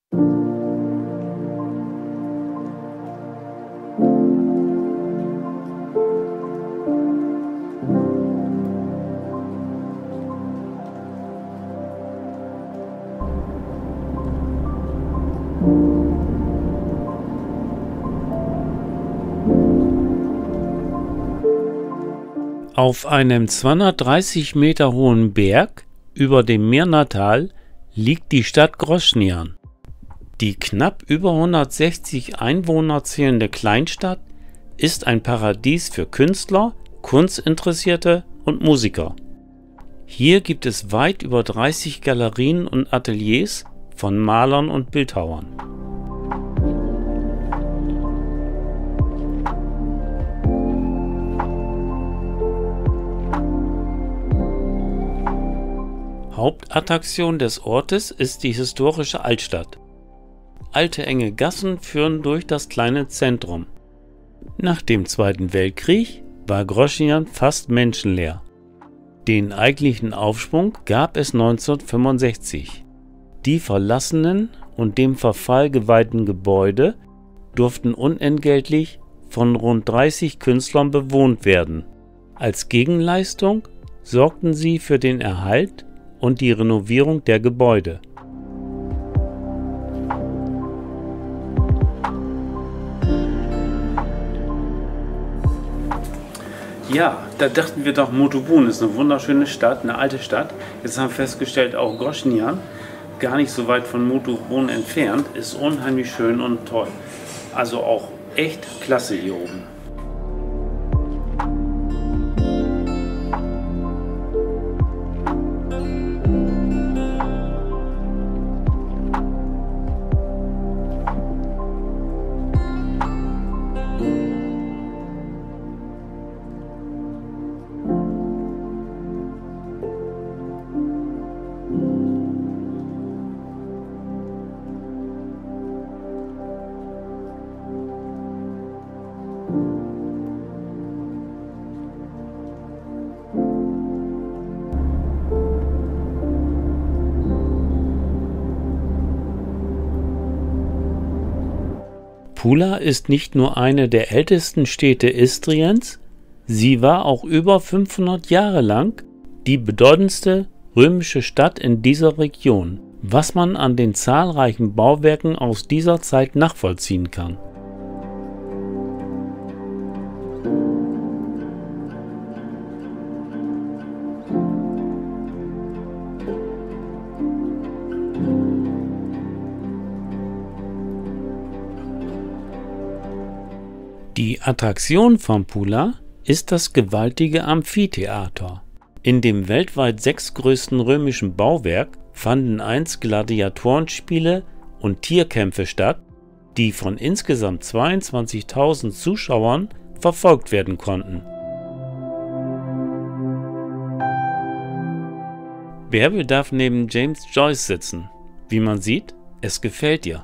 Auf einem 230 Meter hohen Berg über dem Mirnatal liegt die Stadt Grosnian. Die knapp über 160 Einwohner zählende Kleinstadt ist ein Paradies für Künstler, Kunstinteressierte und Musiker. Hier gibt es weit über 30 Galerien und Ateliers von Malern und Bildhauern. Hauptattraktion des Ortes ist die historische Altstadt. Alte enge Gassen führen durch das kleine Zentrum. Nach dem Zweiten Weltkrieg war Grosnian fast menschenleer. Den eigentlichen Aufschwung gab es 1965. Die verlassenen und dem Verfall geweihten Gebäude durften unentgeltlich von rund 30 Künstlern bewohnt werden. Als Gegenleistung sorgten sie für den Erhalt und die Renovierung der Gebäude. Ja, da dachten wir doch, Motovun ist eine wunderschöne Stadt, eine alte Stadt. Jetzt haben wir festgestellt, auch Grosnian, gar nicht so weit von Motovun entfernt, ist unheimlich schön und toll. Also auch echt klasse hier oben. Pula ist nicht nur eine der ältesten Städte Istriens, sie war auch über 500 Jahre lang die bedeutendste römische Stadt in dieser Region, was man an den zahlreichen Bauwerken aus dieser Zeit nachvollziehen kann. Die Attraktion von Pula ist das gewaltige Amphitheater. In dem weltweit sechstgrößten römischen Bauwerk fanden einst Gladiatorenspiele und Tierkämpfe statt, die von insgesamt 22.000 Zuschauern verfolgt werden konnten. Bärbel darf neben James Joyce sitzen. Wie man sieht, es gefällt ihr.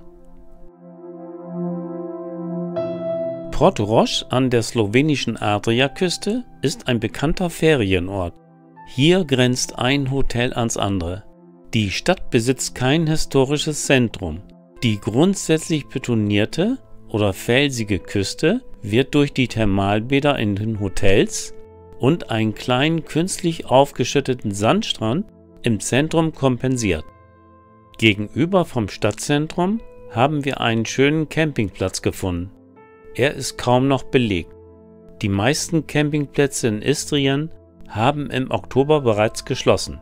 Portorož an der slowenischen Adriaküste ist ein bekannter Ferienort. Hier grenzt ein Hotel ans andere. Die Stadt besitzt kein historisches Zentrum. Die grundsätzlich betonierte oder felsige Küste wird durch die Thermalbäder in den Hotels und einen kleinen künstlich aufgeschütteten Sandstrand im Zentrum kompensiert. Gegenüber vom Stadtzentrum haben wir einen schönen Campingplatz gefunden. Er ist kaum noch belegt. Die meisten Campingplätze in Istrien haben im Oktober bereits geschlossen.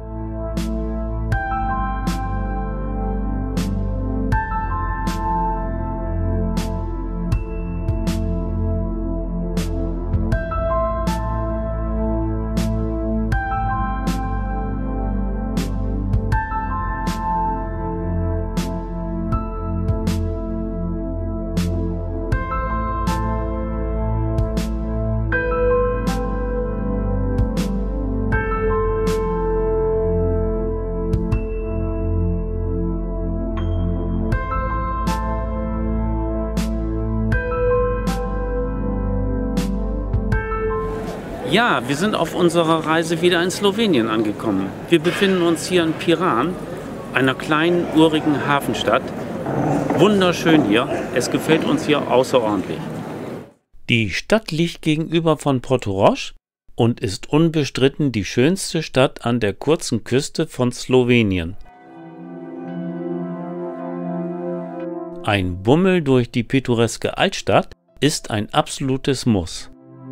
Ja, wir sind auf unserer Reise wieder in Slowenien angekommen. Wir befinden uns hier in Piran, einer kleinen, urigen Hafenstadt, Wunderschön hier, es gefällt uns hier außerordentlich. Die Stadt liegt gegenüber von Portorož und ist unbestritten die schönste Stadt an der kurzen Küste von Slowenien. Ein Bummel durch die pittoreske Altstadt ist ein absolutes Muss.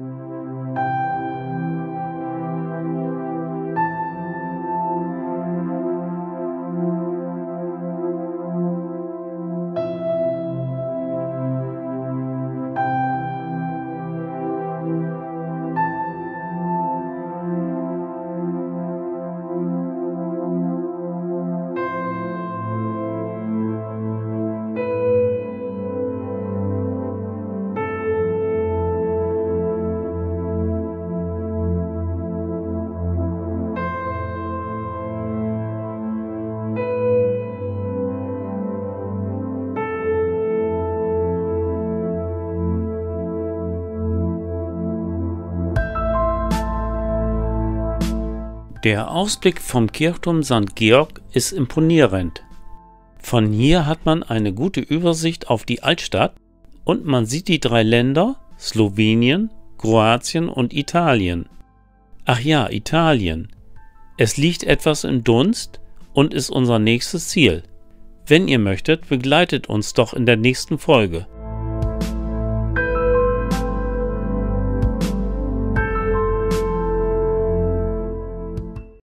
Der Ausblick vom Kirchturm St. Georg ist imponierend. Von hier hat man eine gute Übersicht auf die Altstadt und man sieht die drei Länder Slowenien, Kroatien und Italien. Ach ja, Italien. Es liegt etwas im Dunst und ist unser nächstes Ziel. Wenn ihr möchtet, begleitet uns doch in der nächsten Folge.